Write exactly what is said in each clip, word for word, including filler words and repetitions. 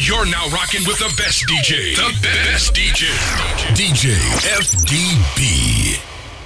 You're now rocking with the best D J. The best D J. D J F D B.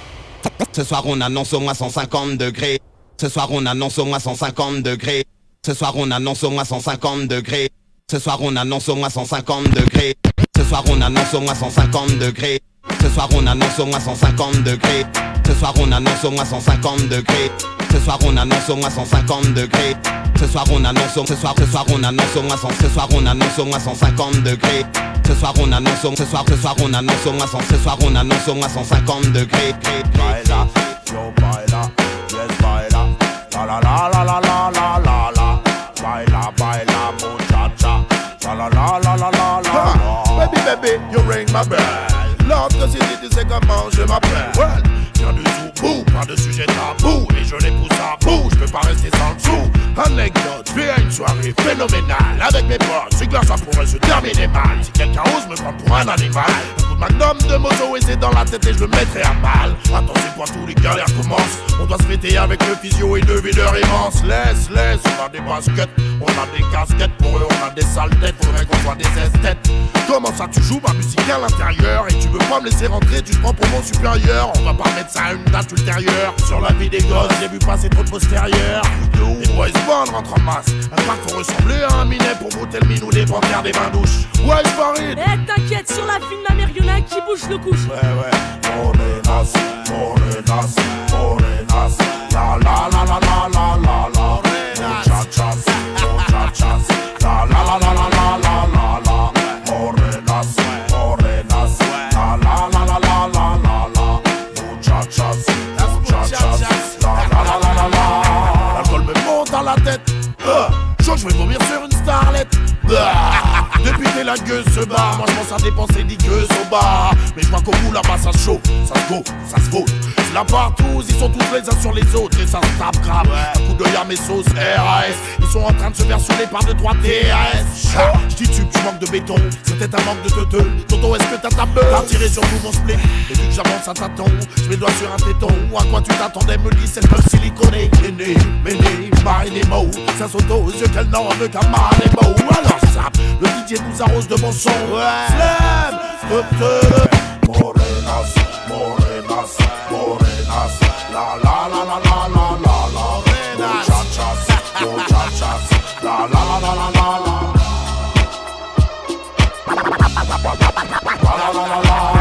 Ce soir on annonce au moins cent cinquante degrés. Ce soir on annonce au moins cent cinquante degrés. Ce soir on annonce au moins cent cinquante degrés. Ce soir on annonce au moins cent cinquante degrés. Ce soir on annonce au moins cent cinquante degrés. Ce soir on annonce au moins cent cinquante degrés. Ce soir on annonce au moins cent cinquante degrés. Ce soir on annonce au moins cent cinquante degrés. Ce soir on annonce au ce soir ce soir on annonce au moins cent ce soir on annonce au moins cent cinquante degrés. Ce soir on annonce au ce soir ce soir on annonce au moins cent ce soir on annonce au moins cent cinquante degrés. Baila, yo baila, yes baila, la la la la la la la la la, baila baila muchacha, la la la la la la la. Baby baby, you ring my bell. Love the city, tu sais comment je m'appelle. Well, viens du tout bout, pas de sujet tabou, et je les pousse à bout, je peux pas rester sans le sou. Anecdote, vais à une soirée phénoménale avec mes potes, c'est clair ça pourrait se terminer mal. Si quelqu'un ose me prendre pour un animal, un coup de magnum de moto et c'est dans la tête et je le mettrai à mal. Attention pas tous les galères commencent, on doit se fêter avec le physio et deux videurs immenses. Laisse, laisse, on a des baskets, on a des casquettes, pour eux on a des sales têtes, faudrait qu'on soit des esthètes. Comment ça tu joues ma musique à l'intérieur et tu veux pas me laisser rentrer, tu te prends pour mon supérieur. On va pas mettre ça à une date ultérieure. Sur la vie des gosses, j'ai vu passer trop de postérieurs. Les boys band rentrent en masse, un parc faut ressembler à un minet pour brouter le minou des panthères des bains douches. Ouais, Farid. Eh t'inquiète, sur la film la mère y'en a qui bouge le couche. Ouais ouais, morenas, morenas, morenas, la la la la la la la la, muchachas, muchachas, la la la la la la la la la, morenas, morenas, la la la la la la la la, muchachas, muchachas, la la la la la la. L'alcool me monte dans la tête, euh, chaud je vais vomir sur une starlette. Député la gueule se bat, moi je pense à dépenser des gueuses au bar. Mais je vois qu'au bout là-bas ça se chauffe, ça se go, ça se vaut. Là partout, ils sont tous les uns sur les autres et ça se tape grave. Un coup d'œil à mes sauces R A S, ils sont en train de se faire sur les par de trois T A S. J'dis tu, tu manques de béton, c'est peut-être un manque de teuteux. Tonton, est-ce que t'as ta beuh? T'as tiré sur tout mon split, et vu que j'avance à tâton, je mets doigts sur un téton. À quoi tu t'attendais, me dis cette meuf siliconée. Méné, méné, marine et mots, ça saute aux yeux qu'elle n'en veut qu'un marine et mots. Alors ça, le D J nous arrose de bon son. Slam, morenas, morenas, morenas, la la la la la la la la, muchachas, muchachas, la la la la la la la, la la la la.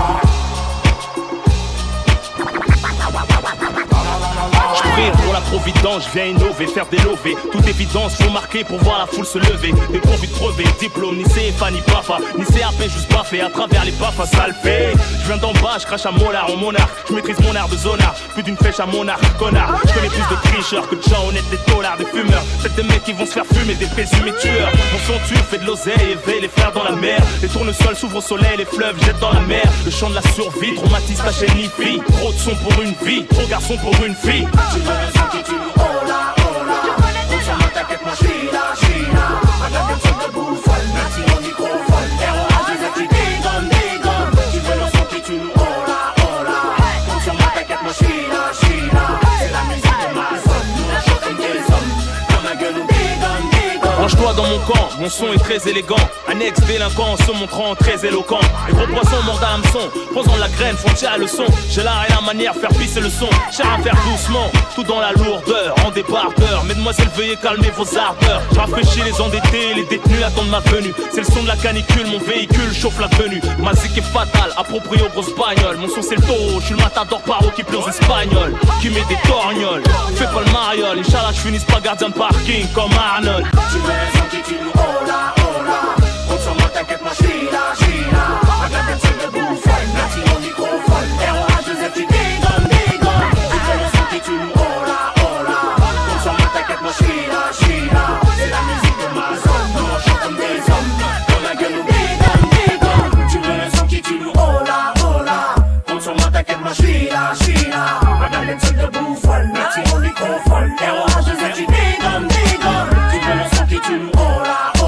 Pour la providence, je viens innover, faire des lovés. Toute évidence, faut marquer pour voir la foule se lever. Des convites crevés, diplôme, ni C F A, ni PAFA, ni C A P, juste baffé à travers les baffes, ça le fait. Je viens d'en bas, je crache à molar en monarque. Je maîtrise mon art de zonard, plus d'une flèche à monarque, connard. Je connais plus de tricheurs que de gens honnêtes, des dollars, des fumeurs. C'est des mecs qui vont se faire fumer, des présumés tueurs. Mon son tue, fait de l'oseille, éveille les frères dans la mer. Les tournesols s'ouvrent au soleil, les fleuves jettent dans la mer. Le chant de la survie, traumatise ta chaîne ni fille. Trop de son pour une vie, trop garçon pour une fille. Hola, hola, on s'en bat, t'inquiète, moi j'suis là, j'suis là. Regarde une sorte de bouffonne, merci au microphone. R O H, les qui dégonne, dégonne. Tu veux le son qui tue nous, hola, hola. On s'en bat, t'inquiète, moi j'suis là, j'suis là. C'est la musique de ma zone, nous on chante comme des hommes. Dans ma gueule, on dégonne, dégonne. Range-toi dans mon camp, mon son est très élégant. Un ex-délinquant se montrant très éloquent. Les gros poissons mordent à l'hameçon, posant la graine, font tirer le son. J'ai l'art et la manière, faire pisser le son. Cher à faire doucement, tout dans la lourdeur, en débardeur. Mesdemoiselles, veuillez calmer vos ardeurs. Je rafraîchis les endettés, les détenus attendent ma venue. C'est le son de la canicule, mon véhicule chauffe la venue. Ma zik est fatale, approprié aux grosses bagnoles. Mon son c'est le taureau, je suis le matador paro qui plaît aux espagnols, qui met des torgnoles. Fais pas le mariole, Inch'Allah je finisse pas gardien de parking comme Arnold. Tu veux le son qui tue nous, hola, hola. On s'en bat, t'inquiète, moi j'suis là, j'suis là. Regarde une sorte de bouffonne, merci au microphone. R O H, les qui dégonne, dégonne. Tu veux le son qui tue nous, hola, hola. On s'en bat, t'inquiète, moi j'suis là, j'suis là. C'est la musique de ma zone, nous on chante comme des hommes. Dans la gueule, nous dégonne, dégonne. Tu veux le son qui tue nous, hola, hola. On s'en bat, t'inquiète, moi j'suis là, j'suis là. Regarde une sorte de bouffonne, merci au microphone. R O H, les qui dégonne, dégonne. Tu veux le son qui tue nous, hola, hola.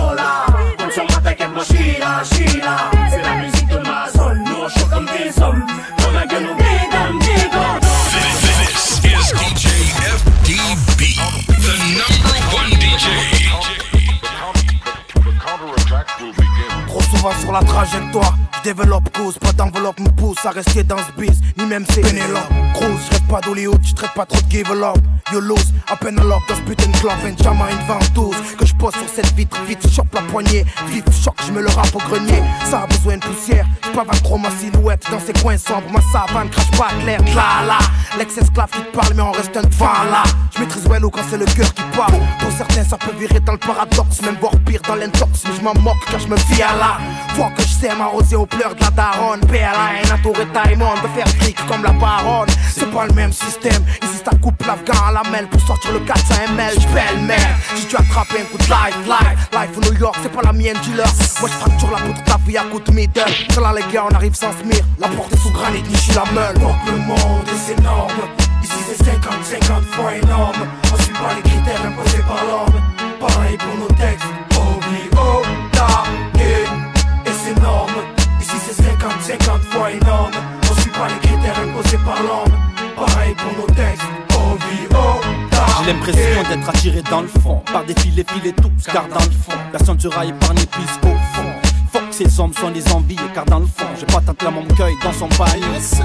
Trop souvent sur la trajectoire, je développe cause, pas d'enveloppe me pousse à rester dans ce biz, ni même c'est Pénélope Cruz, je rêve pas d'Hollywood, je traite pas trop de give up. You lose, à peine à lock dans ce putain de club, Benjamin une ventouse que je pose sur cette vitre, vite chope la poignée, vite choc, je me le rappe au grenier, ça a besoin de poussière, je pavane trop ma silhouette dans ces coins sombres, ma savane crache pas clair, là là, l'ex-esclave qui te parle mais on reste un devant là, je maîtrise well ou quand c'est le cœur qui parle, pour certains ça peut virer dans le paradoxe, même voire pire dans l'intox, mais je m'en moque car je me fie à là, faut que je sais m'arroser aux pleurs de la daronne, P L A N, entouré de Taïmon, de faire fric comme la baronne, c'est pas le même système, ici ça coupe l'afghan à la mêle pour sortir le quatre cents millilitres, j'pelle merde, si tu attrapes un coup de life, life, life au New York, c'est pas la mienne dealer, moi j'fracture la poutre ta vie à coup de middle, c'est là les gars on arrive sans smir, la porte est sous granit, ni je la meule, donc le monde est énorme, ici c'est cinquante cinquante fois énorme, on suit pas les critères imposés par l'homme, pareil pour nos textes, O V O, ta, et c'est énorme, ici c'est cinquante cinquante fois énorme, on suit pas les critères imposés par l'homme, pareil pour nos textes, O V O, ta. J'ai l'impression d'être attiré dans le fond par des filets filets tous car dans le fond personne sera épargné plus qu'au fond. Faut que ces hommes soient des enviés car dans le fond j'ai pas tant la mon cueil dans son panier.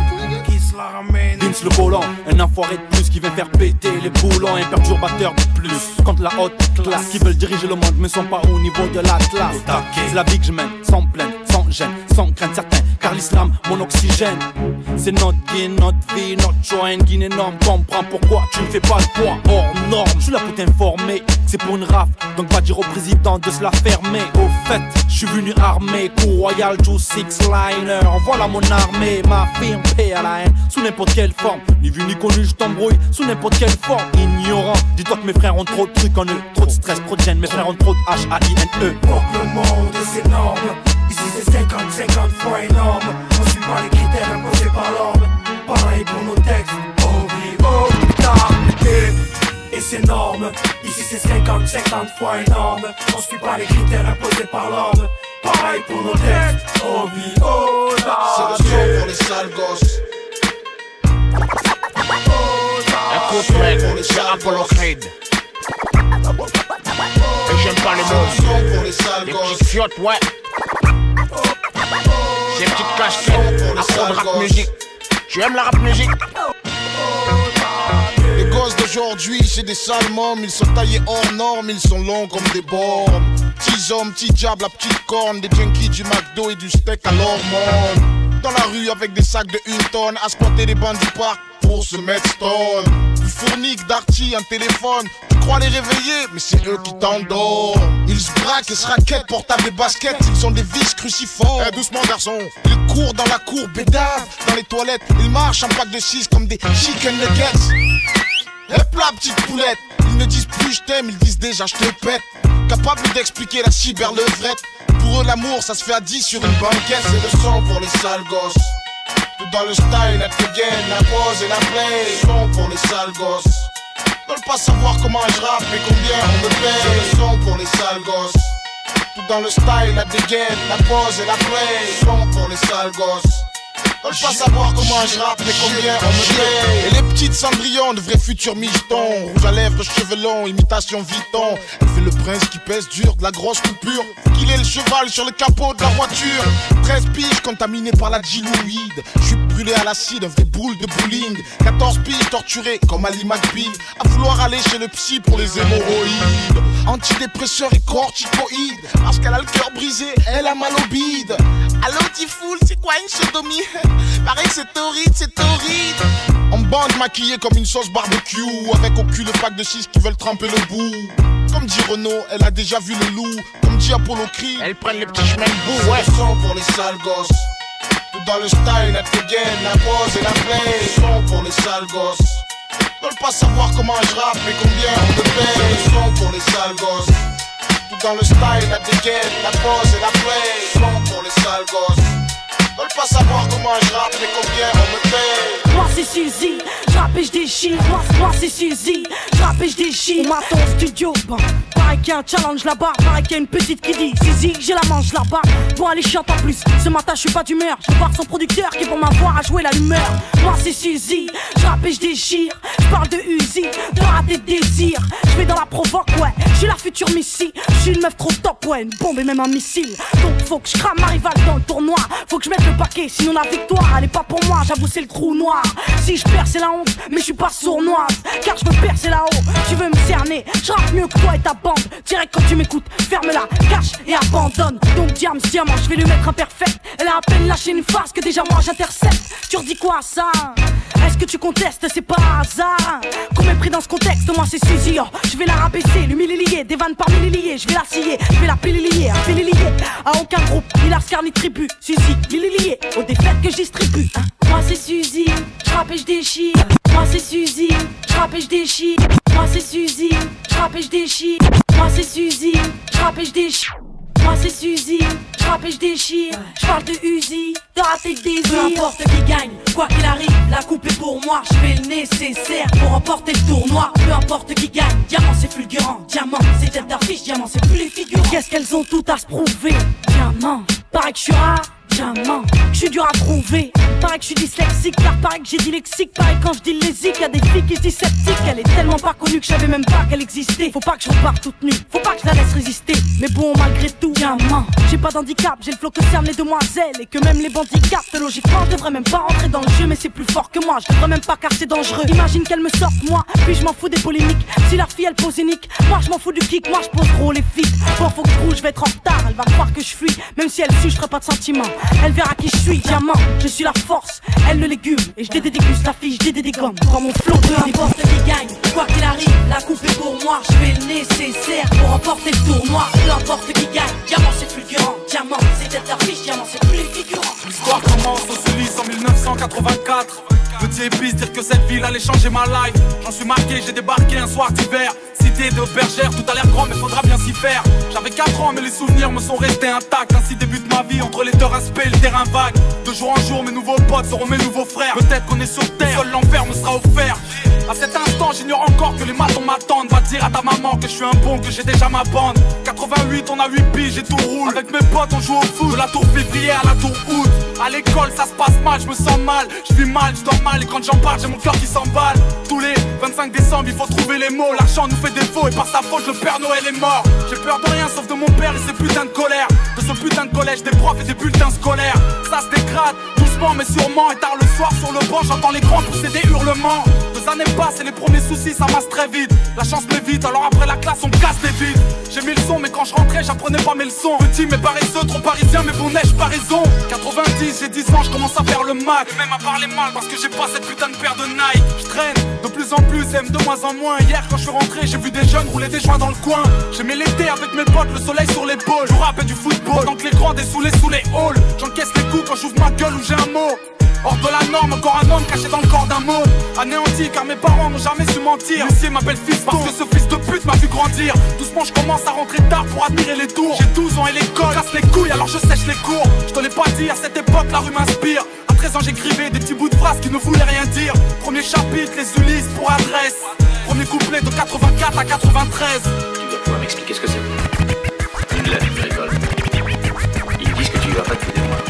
Vince le volant, un enfoiré de plus qui vient faire péter les boulons, un perturbateur de plus contre la haute classe qui veulent diriger le monde mais sont pas au niveau de la classe. C'est la vie que je mène, sans plainte, sans gêne, sans crainte certains, car l'islam mon oxygène. C'est notre gain, notre vie, notre choix, une guine énorme. Comprends pourquoi tu ne fais pas le poids hors norme. Je suis là pour t'informer, c'est pour une rafle, donc va dire au président de se la fermer. Au fait, je suis venu armé, coup royal, two six liner. Voilà mon armée, ma firme P L A N, sous n'importe quelle forme. Ni vu ni connu, je t'embrouille, sous n'importe quelle forme. Ignorant, dis-toi que mes frères ont trop de trucs en eux, trop de stress, trop de gêne, mes frères ont trop de H A I N E. Donc le monde est énorme, ici c'est cinquante cinquante fois énorme, on suit pas les critères imposés par l'homme, pareil pour nos textes, O V O, ta, et c'est énorme, ici c'est cinquante cinquante fois énorme, on suit pas les critères imposés par l'homme, pareil pour nos textes, O V O, ta. C'est le son pour les sales gosses. Écoute mec, c'est Apollo Creed. Et j'aime pas les mots, les petites fiottes, ouais. Ces petites casquettes, afro de rap musique. Tu aimes la rap musique? Les gosses d'aujourd'hui, c'est des sales mômes. Ils sont taillés hors normes, ils sont longs comme des bornes. Petits hommes, petits diables, la petite corne. Des junkies du McDo et du steak à l'hormone. Dans la rue avec des sacs de une tonne, à squatter les bancs du parc pour se mettre stone. Du fournique, d'arty, un téléphone. Tu crois les réveiller, mais c'est eux qui t'endorment. Ils se braquent et se raquettent, portables des baskets. Ils sont des vis cruciformes. Eh, doucement garçon. Ils courent dans la cour, bédave dans les toilettes. Ils marchent en pack de six comme des chicken nuggets. Hep là petite poulette. Ils ne disent plus je t'aime, ils disent déjà je te pète. Capable d'expliquer la cyberlevrette. Pour eux l'amour ça se fait à dix sur une banquette. C'est le son pour les sales gosses. Tout dans le style, la dégaine, la pose et la play. Son pour les sales gosses. Veulent pas savoir comment je rappe et combien on me paye. C'est le son pour les sales gosses. Tout dans le style, la dégaine, la pose et la play. Son pour les sales gosses. Veulent pas savoir comment je rappe mais combien on me paye. Et les petites cendrillons de vrais futurs michetons. Rouge à lèvres, cheveux longs, imitation Vuitton. Elle fait le prince qui pèse dur, de la grosse coupure. Qu'il est le cheval sur le capot de la voiture. treize piges contaminées par la diluide. Je suis brûlé à l'acide, un vrai boule de bowling. quatorze piges torturé comme Ali McBeal. À vouloir aller chez le psy pour les hémorroïdes. Antidépresseur et corticoïde. Parce qu'elle a le cœur brisé, elle a mal au bide. Allo Tifoul, c'est quoi une sodomie? Pareil que c'est horrible, c'est horrible. En bande maquillée comme une sauce barbecue. Avec au cul le pack de six qui veulent tremper le bout. Comme dit Renaud, elle a déjà vu le loup. Comme dit Apollo Creed, elles prennent les petits chemins de bout, ouais. C'est le son pour les sales gosses. Tout dans le style, la dégaine, la pose et la play. C'est le son pour les sales gosses. Veulent pas savoir comment je rappe et combien on me paye. C'est le son pour les sales gosses. Tout dans le style, la dégaine, la pose et la play. C'est le son pour les sales gosses. Veulent pas savoir comment je rappe et combien on me paye. c'est Suzy, j'rappe et j'déchire. Moi, moi c'est Suzy, j'rappe et j'déchire. On m'attend au studio, bon. Pareil qu'il y a un challenge là-bas, pareil qu'il y a une petite qui dit Suzy, j'ai la manche là-bas. Bon, allez, chiante en plus. Ce matin, je suis pas d'humeur. Je vais voir son producteur qui pour m'avoir à jouer la humeur. Moi, c'est Suzy, j'rappe et j'déchire. J'parle de Uzi, de rater de désir. J'vais dans la provoque, ouais. J'suis la future Missy. J'suis une meuf trop top, ouais. Une bombe et même un missile. Donc, faut que j'crame ma rivale dans le tournoi. Faut que j'mette le paquet, sinon la victoire, elle est pas pour moi. J'avoue, c'est le trou noir. Si je perds, c'est la honte, mais je suis pas sournoise. Car je veux percer là-haut. Tu veux me cerner, j'rappe mieux que toi et ta bande. Direct quand tu m'écoutes, ferme-la, cache et abandonne. Donc, diams, diamant, je vais lui mettre imperfect. Elle a à peine lâché une face que déjà moi j'intercepte. Tu redis quoi ça? Est-ce que tu contestes? C'est pas un hasard qu'on m'ait pris dans ce contexte. Moi c'est Suzy, oh, je vais la rabaisser, l'humilier, des vannes par milliers. Je vais la scier, je vais la pililier, un pililier. À aucun groupe, il a scar ni tribu. Suzy, l'ililier, aux défaites que je distribue. Hein. Moi c'est Suzy, j'rappe et j'déchire. Moi c'est Suzy, j'rappe et j'déchire. Moi c'est Suzy, j'rappe et j'déchire. Moi c'est Suzy, j'rappe et j'déchire. Moi c'est Suzy, j'rappe et j'déchire. J'parle de Uzi, de rater de désir. Peu importe qui gagne, quoi qu'il arrive, la coupe est pour moi. J'fais le nécessaire pour remporter le tournoi. Peu importe qui gagne, diamant c'est fulgurant. Diamant c'est tête d'affiche, diamant c'est plus les figurants. Qu'est-ce qu'elles ont toutes à se prouver? Diamant, paraît que je suis rare. Diamant, je suis dur à trouver. Pareil que je suis dyslexique, car pareil que j'ai dit lexique. Pareil quand je dis lésique, y'a des filles qui se disent sceptiques. Elle est tellement pas connue que je savais même pas qu'elle existait. Faut pas que je reparte toute nue, faut pas que je la laisse résister. Mais bon, malgré tout, diamant, j'ai pas d'handicap, j'ai le flow que cernent les demoiselles. Et que même les bandits captent, logiquement, je devrais même pas rentrer dans le jeu. Mais c'est plus fort que moi, je devrais même pas car c'est dangereux. Imagine qu'elle me sorte, moi, puis je m'en fous des polémiques. Si la fille elle pose unique, moi je m'en fous du kick, moi je pose gros les filles. Bon, faut que je roule, je vais être en retard, elle va croire que je fuis. Même si elle suit, je ferai pas de sentiments. Elle verra qui je suis, diamant, je suis la force, elle le légume. Et je dédéguste la fille, je dédégomme. Quand mon flow de n'importe qui gagne, quoi qu'il arrive, la coupe est pour moi. Je fais le nécessaire pour remporter le tournoi. Peu importe qui gagne, diamant c'est fulgurant. Diamant c'est tête d'affiche, diamant c'est plus les figurants. L'histoire commence au Sulis en mille neuf cent quatre-vingt-quatre. Petit épice, dire que cette ville allait changer ma life. J'en suis marqué, j'ai débarqué un soir d'hiver. Cité de bergère, tout a l'air grand mais faudra bien s'y faire. J'avais quatre ans mais les souvenirs me sont restés intacts. Ainsi débute ma vie entre les deux respects et le terrain vague. De jour en jour mes nouveaux potes seront mes nouveaux frères. Peut-être qu'on est sur terre, seul l'enfer me sera offert. À cet instant j'ignore encore que les matons m'attendent. Va dire à ta maman que je suis un bon, que j'ai déjà ma bande. Quatre-vingt-huit on a huit piges et tout roule. Avec mes potes on joue au foot, de la tour février à la tour août. À l'école ça se passe mal, je me sens mal. Je vis mal, je dors mal et quand j'en parle j'ai mon cœur qui s'emballe. Tous les vingt-cinq décembre il faut trouver les mots. L'argent nous fait défaut et par sa faute le Père Noël est mort. J'ai peur de rien sauf de mon père et ses putains de colère. De ce putain de collège, des profs et des bulletins scolaires. Ça se dégrade, doucement mais sûrement. Et tard le soir sur le banc j'entends les grands pousser des hurlements. Deux années passent et les premiers soucis ça masse très vite. La chance m'évite alors après la classe on casse les vides. J'ai mis le son mais quand je rentrais j'apprenais pas mes leçons. Petit mais paresseux, trop parisien mais bon neige pas raison. Quatre-vingt-dix, j'ai dix ans, je commence à faire le Mac. Et même à parler mal parce que j'ai pas cette putain de paire de Nike. Je traîne de plus en plus, aime de moins en moins. Hier quand je suis rentré j'ai vu des jeunes rouler des joints dans le coin. J'aimais l'été avec mes potes, le soleil sur l'épaule. Je rappelle du football, pendant que les grands dessoulés sous les halls. J'encaisse les coups quand j'ouvre ma gueule ou j'ai un mot. Hors de la norme, encore un homme caché dans le corps d'un mot. Anéanti car mes parents n'ont jamais su mentir. L'huissier m'appelle fils parce que ce fils de pute m'a vu grandir. Doucement je commence à rentrer tard pour admirer les tours. J'ai douze ans et l'école casse les couilles alors je sèche les cours. Je te l'ai pas dit, à cette époque la rue m'inspire. À treize ans j'écrivais des petits bouts de phrases qui ne voulaient rien dire. Premier chapitre, les Ulysses pour adresse. Premier couplet de quatre-vingt-quatre à quatre-vingt-treize. Tu dois pouvoir m'expliquer ce que c'est. Une lettre, tu rigoles. Ils disent que tu lui as pas de des mois.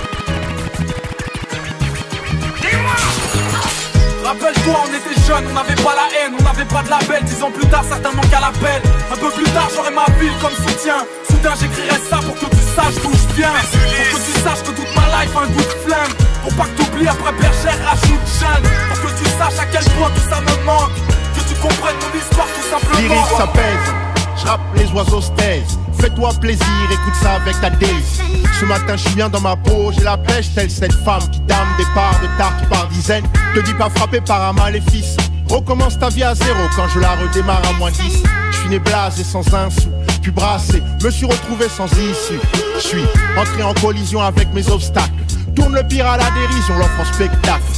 Rappelle-toi, on était jeunes, on n'avait pas la haine, on n'avait pas de label. Dix ans plus tard, certainement qu'à l'appel. Un peu plus tard, j'aurai ma ville comme soutien. Soudain, j'écrirai ça pour que tu saches d'où je viens. Pour que tu saches que toute ma life a un goût de flamme. Pour pas que t'oublies après bergère, rajoute jeune. Pour que tu saches à quel point tout ça me manque. Que tu comprennes mon histoire tout simplement. Lyrique, ça pèse, j'rappe les oiseaux se taisent. Fais-toi plaisir, écoute ça avec ta days. Ce matin je suis bien dans ma peau, j'ai la pêche telle cette femme qui dame des parts de tarte par dizaines. Te dis pas frappé par un maléfice. Recommence ta vie à zéro quand je la redémarre à moins dix. Je suis né blasé sans un sou, puis brassé, me suis retrouvé sans issue. Je suis entré en collision avec mes obstacles. Tourne le pire à la dérision, l'offre en spectacle.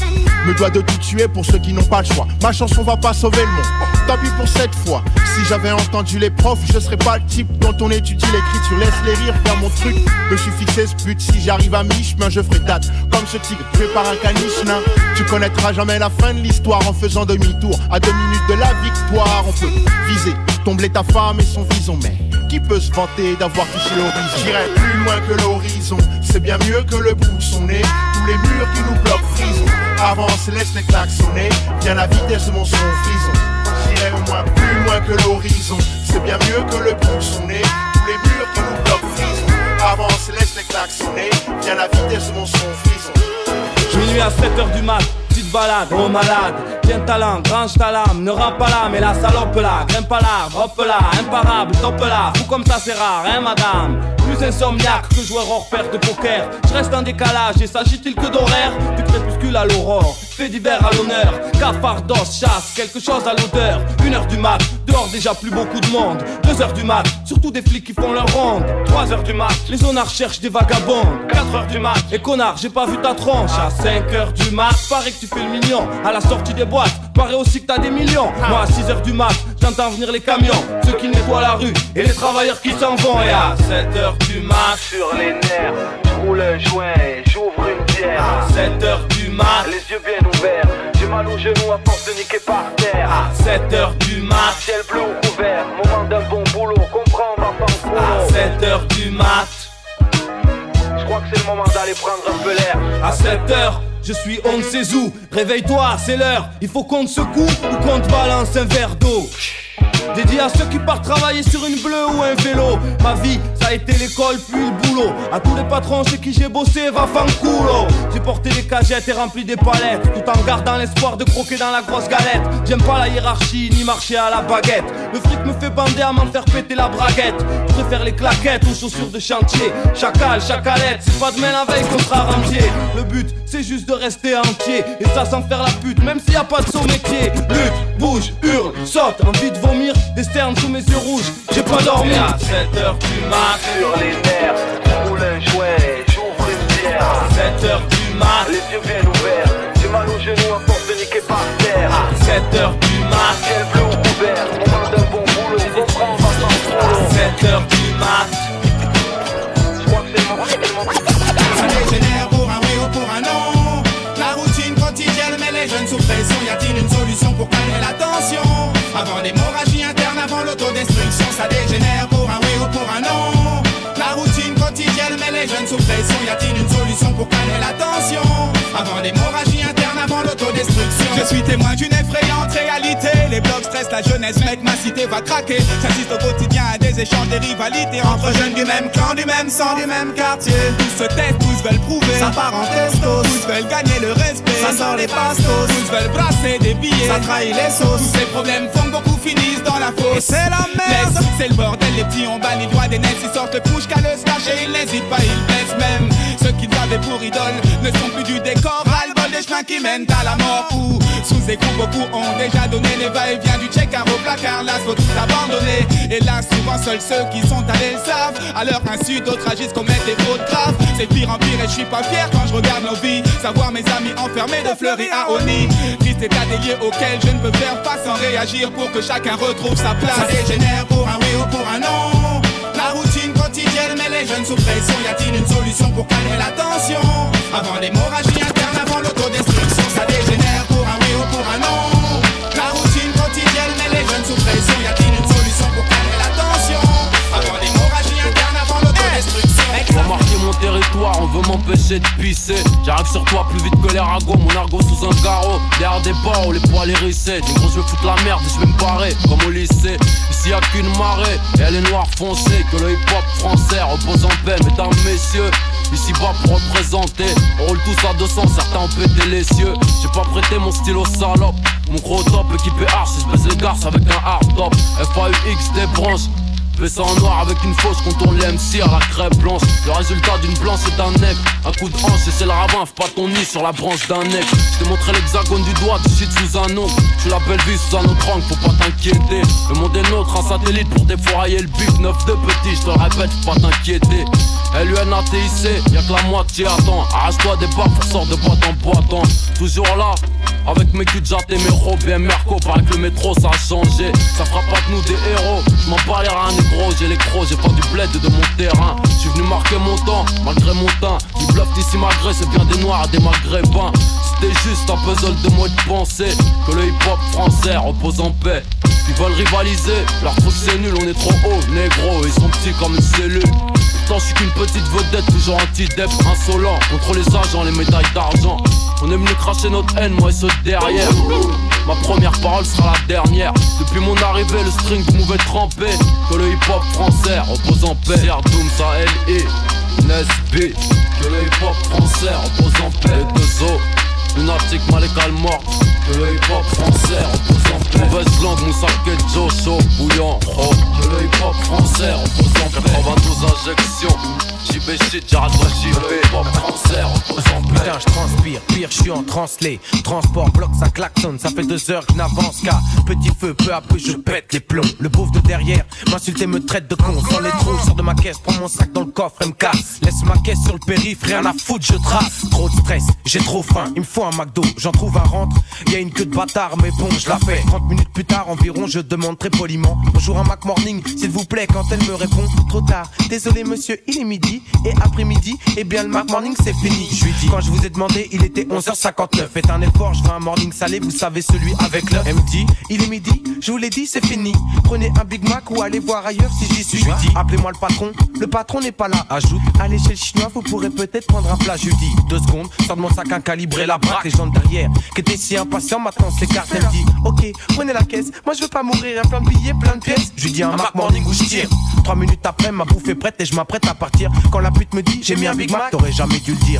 me dois de tout tuer pour ceux qui n'ont pas le choix. Ma chanson va pas sauver le monde, tant pis pour cette fois. Si j'avais entendu les profs, je serais pas le type dont on étudie l'écriture. Laisse les rires faire mon truc, me suis fixé ce but. Si j'arrive à mi-chemin, je ferai date comme ce tigre tué par un caniche nain. Tu connaîtras jamais la fin de l'histoire en faisant demi-tour. À deux minutes de la victoire, on peut viser, tomber ta femme et son vison. Mais qui peut se vanter d'avoir touché l'horizon? J'irai plus loin que l'horizon, c'est bien mieux que le bout de son nez. Tous les murs qui nous bloquent frisons. Avance, laisse les claques sonner, viens la vitesse de mon son frison. J'irai au moins plus loin que l'horizon, c'est bien mieux que le bout de son nez. Tous les murs qui nous bloquent frisons. Avance, laisse les claques sonner, viens la vitesse de mon son frison. Minuit à sept heures du mat, petite balade, oh malade. Tiens ta langue, range ta lame, ne rampe pas là, mais la salope là. Grimpe pas l'arbre, hop là, imparable, top là. Fou comme ça c'est rare, hein madame. Plus insomniaque que joueur hors pair de poker. Je reste en décalage et s'agit-il que d'horaire? Du crépuscule à l'aurore, fait d'hiver à l'honneur. Cafard d'os, chasse, quelque chose à l'odeur. Une heure du mat, dehors déjà plus beaucoup de monde. Deux heures du mat, surtout des flics qui font leur ronde. Trois heures du mat, les zonards cherchent des vagabonds. Quatre heures du mat, et connard, j'ai pas vu ta tronche. À cinq heures du mat, paraît que tu fais le mignon. À la sortie des boîtes, paraît aussi que t'as des millions. Moi à six heures du mat, j'entends venir les camions, ceux qui nettoient la rue et les travailleurs qui s'en vont. Et à sept heures du mat, sur les nerfs, je roule un joint et j'ouvre une bière. À sept heures du mat, les yeux bien ouverts, j'ai mal aux genoux à force de niquer par terre. À sept heures du mat, ciel bleu ou couvert, moment d'un bon boulot, comprends, on va pas en à sept heures du mat, je crois que c'est le moment d'aller prendre un peu l'air. À sept heures, je suis on ne sait où. Réveille-toi, c'est l'heure. Il faut qu'on te secoue ou qu'on te balance un verre d'eau. Dédié à ceux qui partent travailler sur une bleue ou un vélo. Ma vie, ça a été l'école puis le boulot. À tous les patrons chez qui j'ai bossé, va fanculo. J'ai porté des cagettes et rempli des palettes, tout en gardant l'espoir de croquer dans la grosse galette. J'aime pas la hiérarchie, ni marcher à la baguette. Le fric me fait bander à m'en faire péter la braguette. Je préfère les claquettes aux chaussures de chantier. Chacal, chacalette, c'est pas demain la veille qu'on sera rentier. Le but, c'est juste de rester entier. Et ça sans faire la pute, même s'il y a pas de saut métier. Lutte, bouge, hurle, saute, envie de vomir, des sternes sous mes yeux rouges. J'ai pas dormi à sept heures du mat, sur les nerfs, je roule un joint et j'ouvre une bière. À sept heures du mat, les yeux bien ouverts, j'ai mal aux genoux à force de niquer par terre. À sept heures du mat, ciel bleu ou couvert, moment d'un bon boulot, comprends, on va s'en prendre. À sept heures du mat, je crois que c'est le moment, c'est le moment. Ça dégénère pour un oui ou pour un non. La routine quotidienne met les jeunes sous pression. Y a-t-il une solution pour calmer la tension? Avant l'hémorragie interne, avant l'autodestruction. Ça dégénère pour un oui ou pour un non. La routine quotidienne met les jeunes sous pression. Y a-t-il une solution pour calmer la tension? Avant l'hémorragie interne, avant l'autodestruction. Je suis témoin d'une effrayante réalité. Les blocs stressent la jeunesse, mec, ma cité va craquer. J'assiste au quotidien à des échanges, des rivalités entre jeunes du même clan, du même sang, du même quartier. Tous se testent, tous veulent prouver, ça part en testos. Tous veulent gagner le respect, ça sort les pastos. Tous veulent brasser des billets, ça trahit les sauces. Tous ces problèmes font que beaucoup finissent dans la fosse. Et c'est la merde, c'est le bordel, les petits ont banni les doigts des nets. Ils sortent le couche qu'à le se cacher, ils n'hésitent pas, ils blessent même. Ceux qui avaient pour idole ne sont plus du décor, ras-le-bol des chemins qui mènent à la mort. Ou sous écoute, beaucoup ont déjà donné les va-et-vient du check au placard, là faut tout abandonner. Et là souvent seuls ceux qui sont allés le savent. À leur insu d'autres agissent, commettent des fautes graves. C'est pire en pire et je suis pas fier quand je regarde nos vies. Savoir mes amis enfermés de Fleury à Oni. Triste état des lieux auquel je ne peux faire face sans réagir pour que chacun retrouve sa place. Ça dégénère pour un oui ou pour un non. La routine quotidienne met les jeunes sous pression. Y a-t-il une solution pour calmer la tension? Avant l'hémorragie interne, avant l'autodestruction. Ça dégénère pour un oui ou pour un non. La routine quotidienne met les jeunes sous pression. Y a-t-il une solution pour calmer la tension? Avant l'hémorragie interne, avant l'autodestruction. Pour marquer mon territoire, on veut m'empêcher de pisser. J'arrive sur toi plus vite que les ragots. Mon argot sous un carreau, derrière des barres où les poils hérissés. Du gros je vais foutre la merde et je vais me barrer comme au lycée. Ici y'a qu'une marée et elle est noire foncée. Que le hip hop français repose en paix, mesdames, messieurs. Ici bas pour représenter, on roule tous à deux cents, certains ont pété les cieux. J'ai pas prêté mon stylo salope, mon gros top équipé arch. Je baisse les garces avec un hard top, F A U X des branches. Fais ça en noir avec une fauche, contourne l'M C à la crêpe blanche. Le résultat d'une blanche c'est un nègre. Un coup de hanche et c'est le ravin, fais pas ton nid sur la branche d'un nègre. Je t'ai montré l'hexagone du doigt, du shit sous un ongle. Tu la belle vie sous un autre angle, faut pas t'inquiéter. Le monde est nôtre, un satellite pour défourailler le but. neuf de petit, je te le répète, faut pas t'inquiéter. L U N A T I C, y'a que la moitié attend. Arrache-toi des barres pour sortir de boîte en boitant. Toujours là, avec mes culs de jatte et mes robes, bien Merco, paraît que le métro ça a changé. Ça fera pas de nous des héros. Je m'en bats les reins négro, j'ai les crocs, j'ai pas du bled de mon terrain. J'suis venu marquer mon temps, malgré mon teint. Du bluff d'ici malgré, c'est bien des noirs et des maghrébins. C'était juste un puzzle de moi de penser que le hip-hop français repose en paix. Ils veulent rivaliser, leur truc c'est nul, on est trop haut, négro, ils sont petits comme une cellule. Pourtant je suis qu'une petite vedette, toujours anti-dep, insolent. Contre les agents, les médailles d'argent. On est venu cracher notre haine, moi et ceux derrière. Ma première parole sera la dernière. Depuis mon arrivée, le string pouvait tremper. Que le hip-hop français repose en paix. Doom, ça L I, Nesby. Que le hip-hop français repose en paix. Les deux os, lunatique, malégal mort. Que le hip-hop français repose en paix. Mauvaise langue, Moussake, Joe, chaud, bouillant, oh. Que le hip-hop français repose en paix. quatre-vingt-douze injections. J B shit, j'arrête pas J B. Hip-hop français repose en paix. Putain, je transpire, pire, je suis en translé. Transport, bloc, ça klaxonne, ça fait deux heures que je n'avance qu'à petit feu, peu à peu je pète les plombs. Le beauf de derrière m'insulte et me traite de con. Sans les trous, sors de ma caisse, prends mon sac dans le coffre et me casse. Laisse ma caisse sur le périph', rien à foutre, je trace. Trop de stress, j'ai trop faim, il me faut un McDo. J'en trouve un rentre, y'a une queue de bâtard, mais bon, je la fais. trente minutes plus tard environ, je demande très poliment: bonjour, un Mac Morning, s'il vous plaît. Quand elle me répond: trop tard, désolé monsieur, il est midi. Et après-midi, eh bien le Mac Morning c'est fini. Je lui dis, quand je vous ai demandé, il était onze heures cinquante-neuf. Faites un effort, je veux un morning salé, vous savez, celui avec l'œuf. Elle me dit, il est midi, je vous l'ai dit, c'est fini. Prenez un Big Mac ou allez voir ailleurs si j'y suis. Je lui dis, appelez-moi le patron, le patron n'est pas là. Ajoute, allez chez le chinois, vous pourrez peut-être prendre un plat. Je lui dis, deux secondes, sors de mon sac un calibre et la braque. Les gens derrière, qui étaient si impatients, maintenant s'écartent. Elle me dit, ok, prenez la caisse, moi je veux pas mourir, un plein de billets, plein de pièces. Je lui dis, un Mac Morning où je tire. Trois minutes après, ma bouffe est prête et je m'apprête à partir. Quand la pute me dit, j'ai mis un Big Mac, t'aurais jamais dû le dire.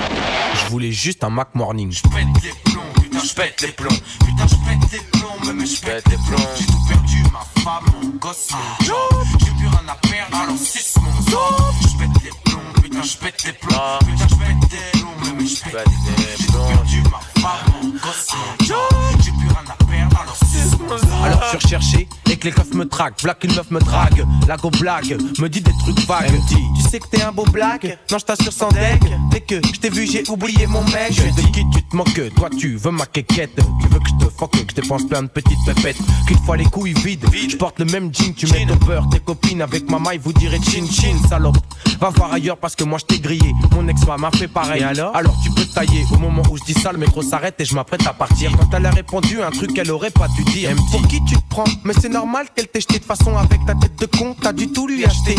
Je voulais juste un Mac Morning. Je pète les plombs, putain, je pète les plombs. Putain, je pète les plombs, même je pète les plombs. J'ai tout perdu, ma femme, mon gosse, mon job. J'ai plus rien à perdre, alors suce mon job. Je pète les plombs, putain, je pète les plombs. Putain, je pète les plombs, même je pète les plombs. J'ai tout perdu, ma femme, mon gosse, mon job. J'ai plus rien à perdre, alors suce mon job. Alors je suis recherché et que les keufs me traquent. V'là qu'une meuf me drague, la go blague, me dit des trucs vagues. Elle me dit, tu sais que t'es un beau blague. Non, je t'assure sans deck. Dès que je t'ai vu, j'ai oublié mon mec. Je de qui tu te moques, toi tu veux ma quéquette. Tu veux que je te fuck, que je dépense plein de petites pépettes. Qu'il fois les couilles vides, je porte le même jean. Tu mets ton beurre, tes copines avec ma maille, vous direz chin chin, salope. Va voir ailleurs parce que moi je t'ai grillé. Mon ex-femme m'a fait pareil. Et alors Alors tu peux tailler. Au moment où je dis ça, le métro s'arrête et je m'apprête à partir. Quand elle a répondu un truc qu'elle aurait pas dû dire. Pour qui tu te prends? Mais c'est normal qu'elle t'ait jeté de façon avec ta tête de con. T'as du tout lui acheter.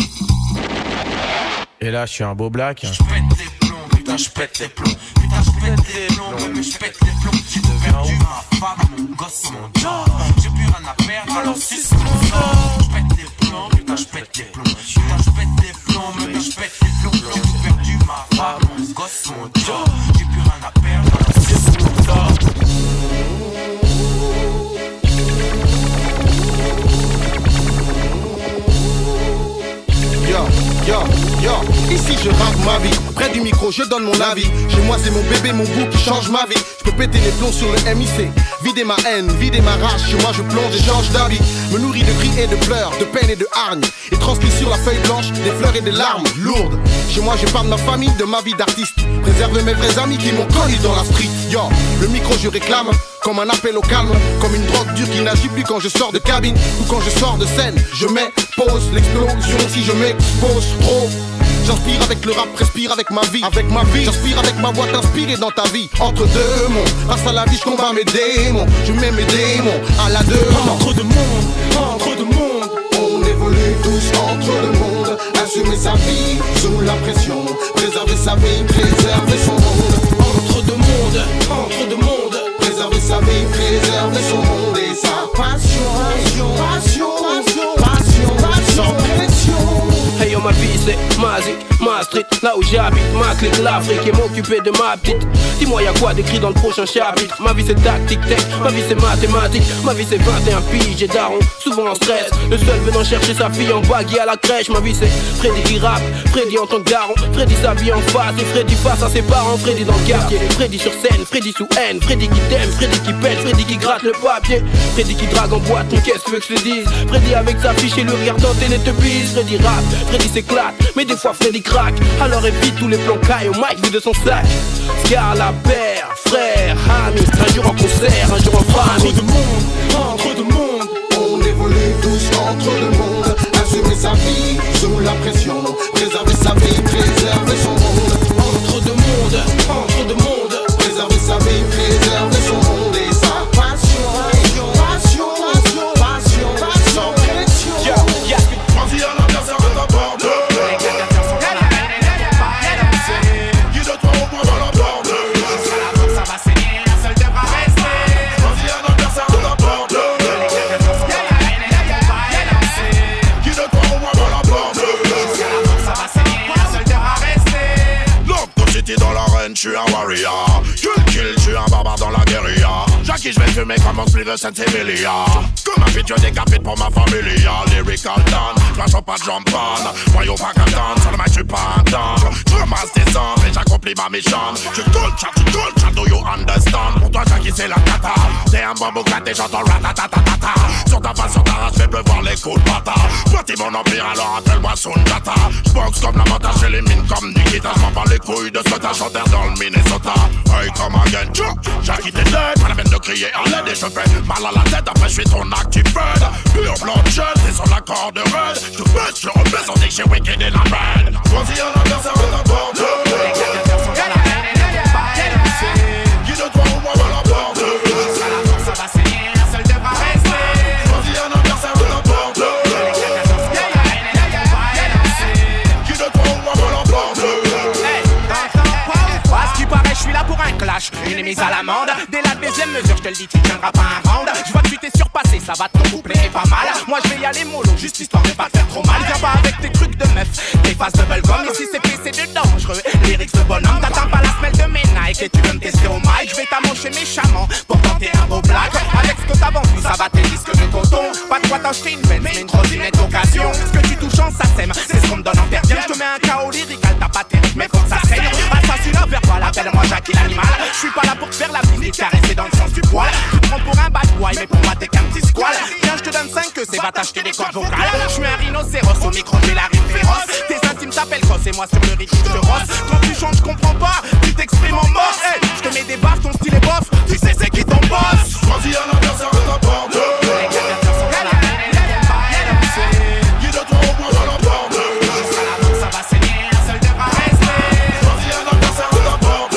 Et là je suis un beau black. Je pète les plombs, putain je pète les plombs. Putain je pète les plombs, mais je pète les plombs. J'ai perdu ma femme, mon gosse, mon job. J'ai plus rien à perdre, alors suce mon job. Je pète les plombs, putain je pète les plombs. Putain je pète les plombs, mais je pète les plombs. J'ai tout perdu ma femme, mon gosse, mon job. J'ai plus rien à perdre, alors suce mon job. Yo, yo, yo, ici je rappe ma vie. Près du micro, je donne mon avis. Chez moi, c'est mon bébé, mon bout qui change ma vie. Je peux péter les plombs sur le M I C. Vider ma haine, vider ma rage. Chez moi, je plonge et change d'avis. Me nourris de cris et de pleurs, de peine et de hargne. Et transcrit sur la feuille blanche des fleurs et des larmes lourdes. Chez moi, je parle de ma famille, de ma vie d'artiste. Préserve mes vrais amis qui m'ont connu dans la street. Yo, le micro, je réclame comme un appel au calme. Comme une drogue dure qui n'agit plus quand je sors de cabine ou quand je sors de scène. Je mets pause, l'explosion si je m'expose trop. J'inspire avec le rap, respire avec ma vie. Avec ma vie, j'inspire avec ma voix, t'inspirer dans ta vie. Entre deux mondes, face à la vie, je combats mes démons. Je mets mes démons à la demande. Entre deux mondes, entre deux mondes. On évolue tous entre deux mondes. Assumer sa vie sous la pression. Préserver sa vie, préserver son monde. Entre deux mondes, entre deux mondes. Préserver sa vie, préserver son monde et sa passion. Passion, passion, passion, passion, sans pression. Hey yo ma vie c'est ma zik, ma street, là où j'habite, ma clique, l'Afrique et m'occuper de ma petite. Dis-moi y'a quoi d'écrit dans le prochain chapitre. Ma vie c'est tactique, tech, ma vie c'est mathématique. Ma vie c'est vingt et un piges et daron, souvent en stress. Le seul venant chercher sa fille en baggy à la crèche. Ma vie c'est Freddy qui rappe, Freddy en tant que daron. Freddy s'habille en face et Freddy face à ses parents. Freddy dans le quartier, Freddy sur scène, Freddy sous haine. Freddy qui t'aime, Freddy qui pète, Freddy qui gratte le papier. Freddy qui drague en boîte, mais qu'est-ce que tu veux que je te dise? Freddy avec sa fiche et le rire dans tes te bise. Freddy rap, Freddy s'éclate, mais des fois Freddy craque. Alors évite tous les plans cailles au mic vu de son sac. Scar la père, frère, ami. Un jour en concert, un jour en famille. Entre deux mondes, entre deux mondes, on évolue tous entre deux mondes. Assumer sa vie sous la pression, préserver sa vie, préserver son monde. Entre deux mondes, entre deux mondes, préserver sa vie, préserver son monde et sa passion, passion, passion, passion, passion, pression. Yeah, yeah. Vas-y à l'adversaire de ta porte. Guide-toi au point dans la porte. Ça va saigner, un seul devra rester. Vas-y à l'adversaire de ta porte. Guide-toi au moins dans la porte. Ça va saigner, un seul devra rester. Loco City dans l'arène, je suis un warrior. Kill kill, je suis un barbare dans la guérilla. Jackie, je vais fumer comme un split de Saint-Emilia. Comme un vidéo décapite pour ma familia. Lyrical down, flash pas de champagne. Voyons pas qu'à danse, sur le mic je suis pas un dingue. Je ramasse des angles et j'accomplis ma mission. Je cool chat, je cool chat, do you understand? Pour toi Jackie c'est la cata. T'es un bambou gâté, j'entends ratatatata. Sur ta face, sur ta race, je vais pleuvoir les coups de bata. Bâtis mon empire, alors appelle-moi Sundata. J'boxe comme la montage, j'élimine comme Nikita. J'm'en bats les couilles de ce que t'as chanteur dans le Minnesota. Hey, come again, Jackie t'es dead. Pas la peine de crier à l'aide et je fais mal à la tête. Après je suis ton activate. Pure bloodshed, t'es sur la corde raide. Je te baisse, je rebaisse, on dit que j'ai wicked et la reine. Vas-y à l'adversaire de ta porte. Guide-toi au moins dans la porte. Ça va saigner, un seul devra rester. Vas-y à l'adversaire de ta porte. Guide-toi au moins dans la porte. À ce qui paraît, je suis là pour un clash, une mise à l'amende. Dès la deuxième mesure, je te le dis, tu tiendras pas un round. Je vois que tu t'es surpassé, ça va te coupler et pas mal. Moi je vais y aller mollo, juste histoire de pas te faire trop mal. Viens pas avec tes trucs de meuf, tes faces de bubblegum. Ici c'est P C de dangereux, lyrics de bonhomme. T'attends pas la semelle de mes Nike et tu veux me tester au mic. Je vais t'amocher méchamment pour tenter un beau blague. Avec ce que t'as vendu, ça va tes disques de coton. Pas de quoi t'acheter une belle, mais une trottinette d'occasion. Ce que tu touches en ça sème, c'est ce qu'on me donne en perdien. Je te mets un K O lyrical, t'as pas terrible, mais faut que ça saigne. Assassinat vers toi, appelle-moi Jackie l'animal. Je suis pas là pour te faire la visite, caresser dans le sens du poil. Tu te prends pour un bad boy, mais pour moi t'es qu'un petit squal. Viens, je te donne cinq que c'est va t'acheter des cordes vocales. Je suis un rhinocéros, au micro j'ai la rime féroce. Tes intimes t'appellent cross et moi sur le rythme je te rosse. Quand tu chantes, je comprends pas, tu t'exprimes en boss. Hey, je te mets des baffes, ton style est bof. Tu sais c'est qui ton boss. Vas-y à l'adversaire de ta porte. Guide-toi au moins dans la porte. Ça va saigner, un seul devra rester. Vas-y à l'adversaire de ta porte.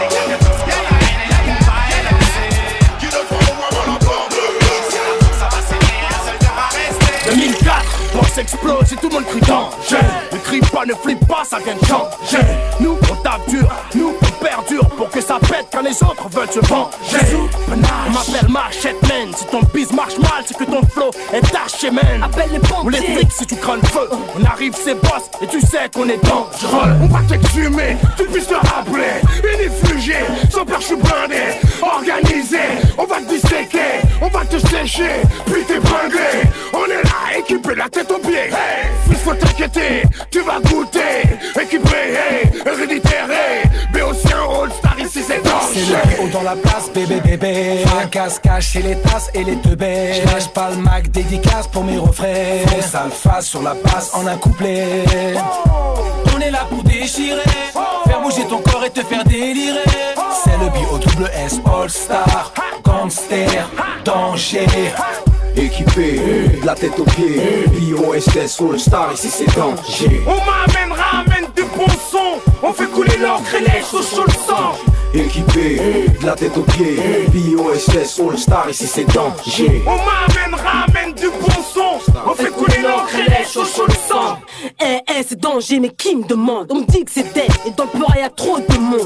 Guide-toi au moins dans la porte. Ça va saigner, un seul devra rester. deux mille quatre, box explose et tout le monde crie danger. Ne crie pas, ne flippe pas, ça vient de changer. Nous on tape dur, nous on perdure pour que ça pète quand les autres veulent se venger. On m'appelle Machette Man, si ton bise marche mal, c'est que ton flow est taché man. Appelle les pompiers. Ou les flics si tu crains le feu. On arrive c'est boss et tu sais qu'on est dangereux. On va t'exhumer, tu puisses te rappeler. Inifugé, sans peur je suis blindé. Organisé, on va te disséquer. On va te sécher, puis t'épingler. On est là, équipé la tête aux pieds. Hey, il faut t'inquiéter, tu vas goûter. Équipé, hey, héréditaire, hey. B O C un All-Star ici c'est danger. C'est le P O dans la place, bébé bébé. Fracasse, cacher les tasses et les teubés. J'lâche pas le Mac, dédicace pour mes refrains. Sale face sur la passe en un couplet. On est là pour déchirer, faire bouger ton corps et te faire délirer. C'est le B O double S All-Star, gangster, danger. Équipé, de la tête aux pieds, B O S S All-Star, ici c'est danger. On m'amène, ramène du bon son. On fait couler l'encre et les choses sur le sang. Équipé, de la tête aux pieds, B O S S All-Star, ici c'est danger. On m'amène, ramène du bon son. On fait couler l'encre et les choses sur le sang. Eh, eh, c'est danger, mais qui me demande? On me dit que c'est dead, et dans le peur y'a trop de monde.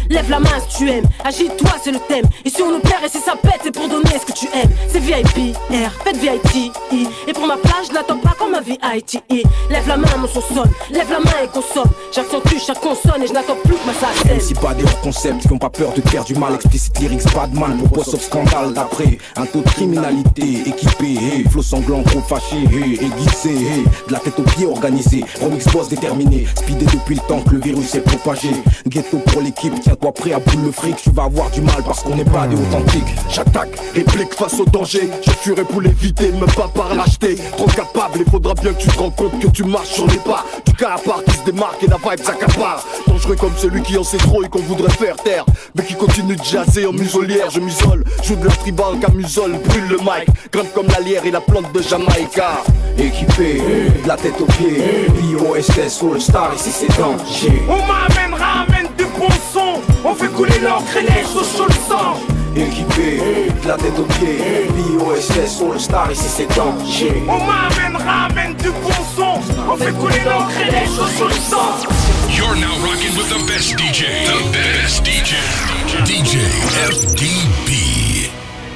lève la main si tu aimes. Agite-toi, c'est le thème. Ici on opère et si ça pète, c'est pour donner ce que tu aimes. C'est V I P, R, faites V I T I. Et pour ma place, je l'attends pas comme ma V I T I. Lève la main, mon son sonne, lève la main et consomme. J'accentue chaque consonne et je n'attends plus que ma salle Même si pas des hors concepts qui ont pas peur de faire du mal. Explicite lyrics, pas de mal pour boss of scandale. D'après un taux de criminalité équipé, hey. Flow sanglant, gros fâché, hey. Aiguisé, hey. De la tête aux pieds organisé. Remix boss déterminé, speedé depuis le temps que le virus s'est propagé. Ghetto pour l'équipe, tiens-toi prêt à boule le fric. Tu vas avoir du mal parce qu'on n'est pas des authentiques. J'attaque, réplique face au danger. Je fuirai pour l'éviter, même pas par l'acheter. Trop capable, il faudra bien que tu te rends compte que tu marches sur les pas du cas à part qui se démarque et la vibe s'accapare. Dangereux comme celui qui en sait trop et qu'on voudrait faire taire, mais qui continue de jaser en muselière. Je m'isole, joue de leur tribal qu'à musole, brûle le mic, grimpe comme la lierre et la plante de Jamaïca. Équipé, de la tête aux pieds, B O S S All Star, ici c'est danger. On m'amène, ramène du bon son. On fait couler l'encre et les choses sur le sang. Équipé, de la tête aux pieds, B O S S All Star, ici c'est danger. On m'amène, ramène du bon son. On fait couler l'encre et les choses sur le sang. You're now rocking with the best D J. The best D J. D J F D B.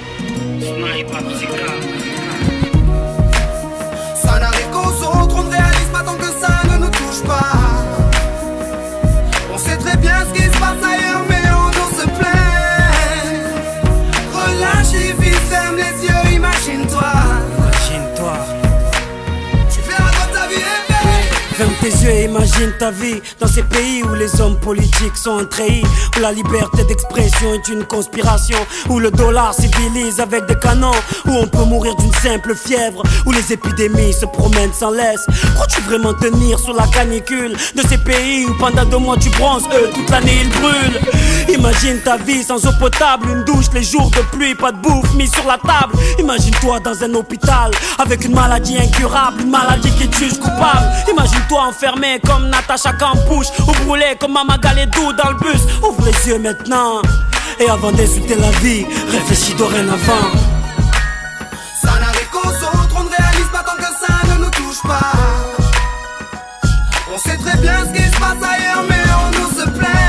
Ça n'arrive qu'aux autres, on ne réalise pas tant que ça ne nous touche pas. On sait très bien ce qui se passe ailleurs, mais on nous se plaît. Relâche et vite, ferme les yeux, imagine-toi. Imagine-toi. Tu verras quand ta vie est belle. Ferme tes yeux et imagine ta vie dans ces pays où les hommes politiques sont trahis, où la liberté d'expression est une conspiration, où le dollar civilise avec des canons, où on peut mourir d'une simple fièvre, où les épidémies se promènent sans laisse. Crois-tu vraiment tenir sur la canicule de ces pays où pendant deux mois tu bronzes, eux toute l'année ils brûlent? Imagine ta vie sans eau potable, une douche les jours de pluie, pas de bouffe mise sur la table. Imagine-toi dans un hôpital avec une maladie incurable, une maladie qui te juge coupable. Imagine-toi enfermé comme Natacha Campouche, ou brûlé comme Mama Galedou dans le bus. Ouvre les yeux maintenant, et avant d'insulter la vie, réfléchis dorénavant. Ça n'arrive qu'aux autres, on ne réalise pas tant que ça ne nous touche pas. On sait très bien ce qui se passe ailleurs, mais on nous se plaît.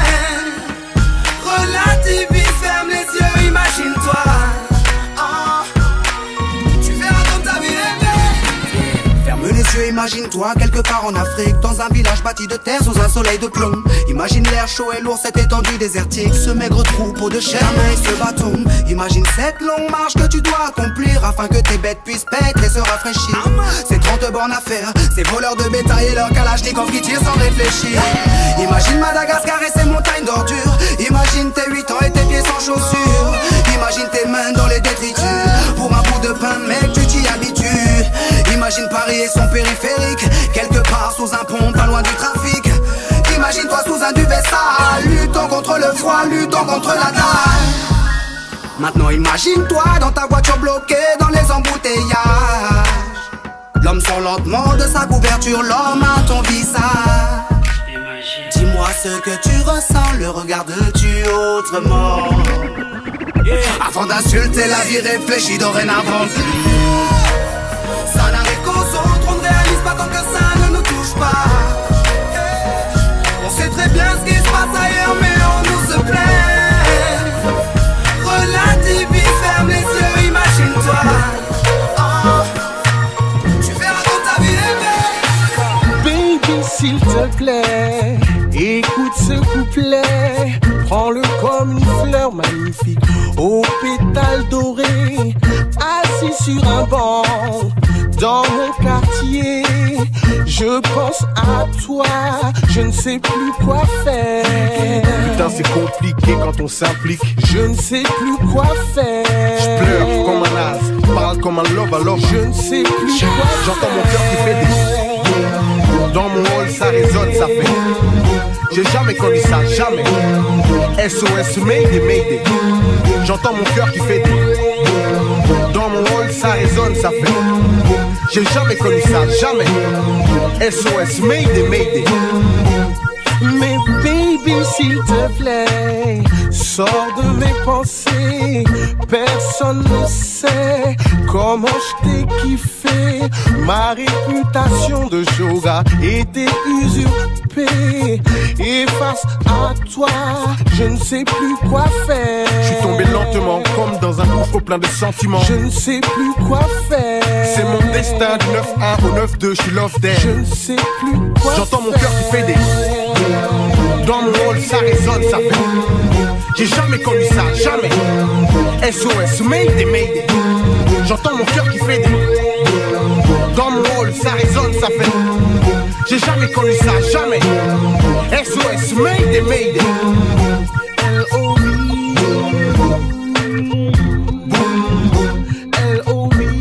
Relativise, ferme les yeux, imagine-toi. Oh. Tu verras comme ta vie est belle. Ferme les yeux, imagine-toi quelque part en Afrique, dans un village bâti de terre sous un soleil de plomb. Imagine l'air chaud et lourd, cette étendue désertique, ce maigre troupeau de chair et ce bâton. Imagine cette longue marche que tu dois accomplir afin que tes bêtes puissent paître et se rafraîchir. Ces trente bornes à faire, ces voleurs de bétail et leurs kalachnikovs qui tirent sans réfléchir. Imagine Madagascar et ses montagnes d'ordures. Imagine tes huit ans et tes pieds sans chaussures. Imagine tes mains dans les détritus. Pour un bout de pain, mec, tu t'y habitues. Imagine Paris et son périphérique, quelque part sous un pont, pas loin du trafic. Imagine-toi sous un duvet sale, luttant contre le froid, luttant contre la dalle. Maintenant imagine-toi dans ta voiture bloquée dans les embouteillages. L'homme sort lentement de sa couverture, l'homme à ton visage. Dis-moi ce que tu ressens, le regardes-tu autrement? Avant d'insulter la vie, réfléchis dorénavant. Ça n'arrive qu'aux autres, on ne réalise pas tant que ça ne nous touche pas. On sait très bien ce qui se passe ailleurs, mais on nous se plaît. Relativise, ferme les yeux, imagine-toi. Oh. Tu verras quand ta vie est belle. Baby, s'il te plaît, écoute ce couplet. Prends-le comme une fleur magnifique, aux pétales dorés, assis sur un banc. Dans mon quartier, je pense à toi, je ne sais plus quoi faire. Putain, c'est compliqué quand on s'implique. Je ne sais plus quoi faire. Je pleure comme un as, parle comme un love alors je ne sais plus quoi faire. J'entends mon cœur qui fait des. Dans mon hall, ça résonne, ça fait. J'ai jamais connu ça, jamais. S O S, Mayday, Mayday. J'entends mon cœur qui fait des. Dans mon hall, ça résonne, ça fait. J'ai jamais connu ça, jamais. S O S, Mayday, Mayday. Mais baby, s'il te plaît, sort de mes pensées. Personne ne sait comment je t'ai kiffé. Ma réputation de yoga était usurpée. Et face à toi, je ne sais plus quoi faire. Je suis tombé lentement, comme dans un gouffre plein de sentiments. Je ne sais plus quoi faire. C'est mon destin du neuf un au neuf deux, je suis love there. Je ne sais plus quoi J'entends mon faire. cœur qui fait des... Dans mon rôle, ça résonne, ça fait... J'ai jamais connu ça, jamais. S O S, Mayday, Mayday. J'entends mon cœur qui fait des... Dans mon rôle, ça résonne, ça fait... J'ai jamais connu ça, jamais. S O S, Mayday, Mayday. L O V L O V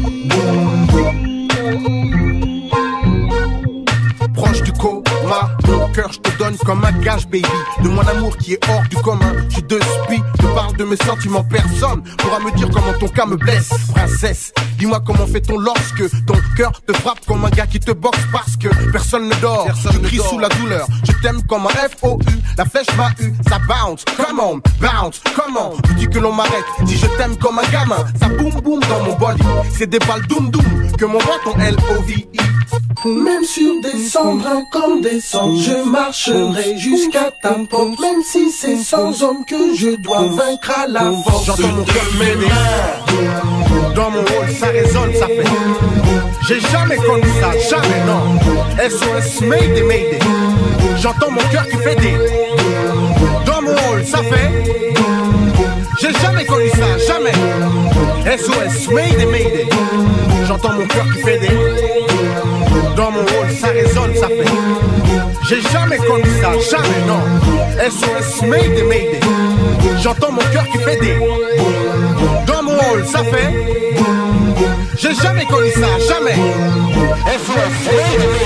Proche du coma, mon cœur je te donne comme un gage, baby. De mon amour qui est hors du commun. Je suis de spi, je parle de mes sentiments. Personne pourra me dire comment ton cas me blesse. Princesse, dis-moi comment fait-on lorsque ton cœur te frappe comme un gars qui te boxe. Parce que personne ne dort, personne je crie sous la douleur. Je t'aime comme un F O U, la flèche m'a eu. Ça bounce, come on, bounce, comment tu dis que l'on m'arrête si je t'aime comme un gamin. Ça boum boum dans mon body. C'est des balles doum doum que m'envoie ton L O V I. Même sur des cendres incandescentes, je marcherai jusqu'à ta porte. Même si c'est sans homme que je dois vaincre à la force. J'entends mon cœur m'aider. Dans mon rôle, ça résonne, ça fait. J'ai jamais connu ça, jamais, non. S O S, Mayday, Mayday. J'entends mon cœur qui fait des... Dans mon rôle, ça fait... J'ai jamais connu ça, jamais. S O S, Mayday, Mayday. J'entends mon cœur qui fait des... Dans mon rôle, ça résonne, ça fait... J'ai jamais connu ça, jamais, non. S O S, Mayday, Mayday. J'entends mon cœur qui fait des... Dans mon rôle, ça fait... J'ai jamais connu ça, jamais. S O S, Mayday,